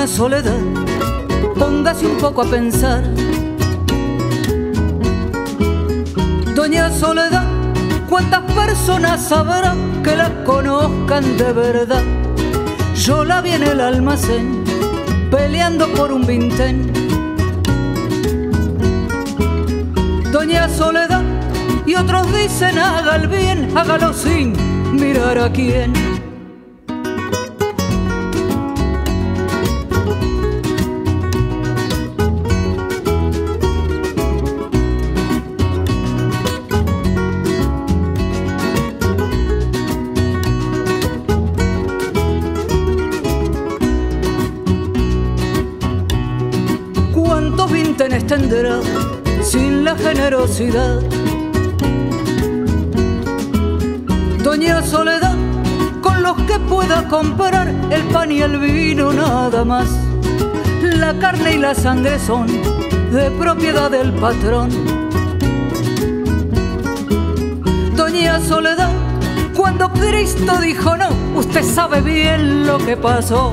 Doña Soledad, póngase un poco a pensar. Doña Soledad, ¿cuántas personas habrá que la conozcan de verdad? Yo la vi en el almacén, peleando por un vintén. Doña Soledad, y otros dicen haga el bien, hágalo sin mirar a quién. ¿Cuántos vintenes tendrá sin la generosidad? Doña Soledad, con los que pueda comprar el pan y el vino nada más. La carne y la sangre son de propiedad del patrón. Doña Soledad, cuando Cristo dijo no, usted sabe bien lo que pasó.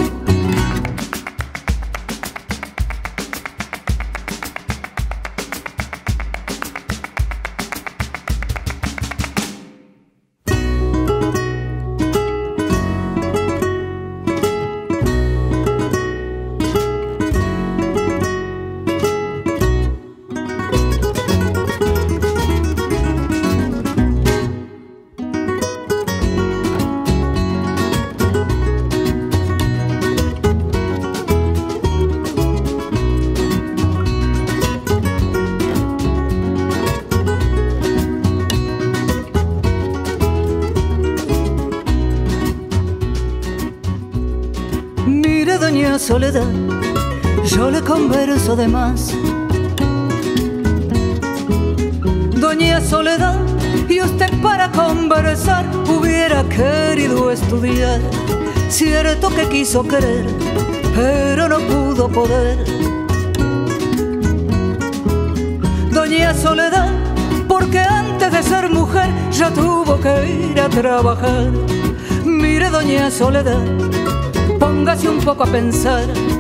Mire, doña Soledad, yo le converso de más. Doña Soledad, y usted para conversar hubiera querido estudiar. Cierto que quiso querer, pero no pudo poder. Doña Soledad, porque antes de ser mujer ya tuvo que ir a trabajar. Mire, doña Soledad, póngase un poco a pensar.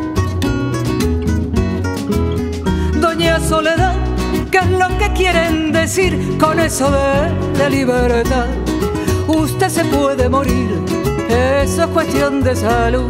Doña Soledad, ¿qué es lo que quieren decir con eso de libertad? Usted se puede morir, eso es cuestión de salud.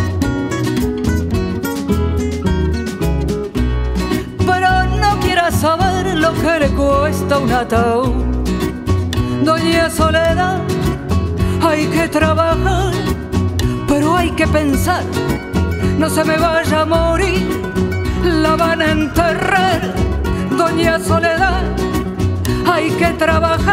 Pero no quiera saber lo que le cuesta un ataúd. Doña Soledad, hay que trabajar, pero hay que pensar, no se me vaya a morir, la van a enterrar. Doña Soledad, hay que trabajar,